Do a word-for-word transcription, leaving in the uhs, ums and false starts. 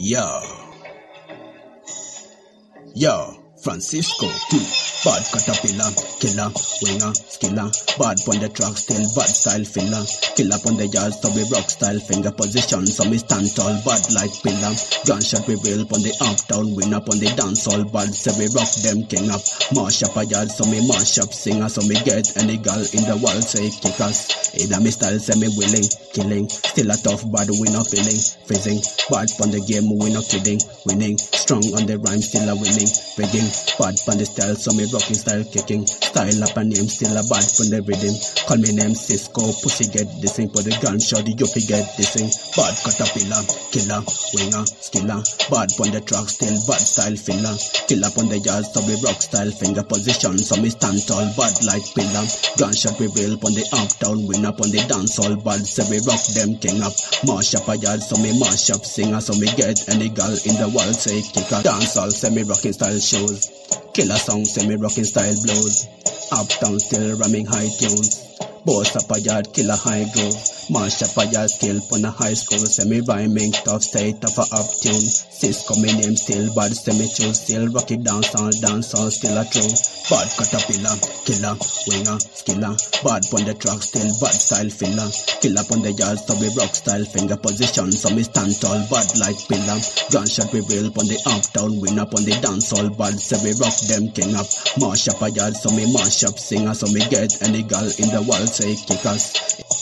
Yo, yo, Francisco, hmm. Bad caterpillar, killer, winger, skiller. Bad on the track, still bad style filler. Kill up on the yard, so we rock style finger position. So we stand tall, bad like pillar. Gunshot we real on the uptown, win up on the dance all bad. So we rock them king up. Mash up a yard, so me mash up singer. So me get any girl in the world, say kick us. In a me style, say me willing, killing. Still a tough bad, we not feeling, fizzing. Bad on the game, we not kidding, winning. Strong on the rhyme, still a winning, rigging. Bad on the style, so me rocking style kicking. Style up a name, still a bad from the rhythm. Call me name Cisco, pussy get this thing. For the gunshot, you forget this thing. Bad caterpillar, killer, winger, skiller. Bad on the track, still bad style filler. Kill up on the yard, so we rock style finger position. So me stand tall, bad like pillar. Gunshot we real on the uptown, win up on the dance all bad. So we rock them king up. Mash up a yard, so me mash up singer. So me get any girl in the world, say kicker. Dance all, say me rocking style shows. Killer song, say me rocking style blows. Uptown still ramming high tunes. Boss up a yard, killer high grove. Mash up a yard, skill pon a high school. Semi rhyming, tough state of a up tune. Cisco me name still bad, semi chill. Still rocky dance all, dance all, still a true. Bad caterpillar, killer, winger, skiller. Bad pon the track, still bad style filler. Kill up on the yard, so we rock style finger position. So me stand tall, bad like pillar. Gunshot we real pon the uptown, win up on the dance all bad. So we rock them king up. Mash up a yard, so me mash up singer. So me get any girl in the world, say kickers.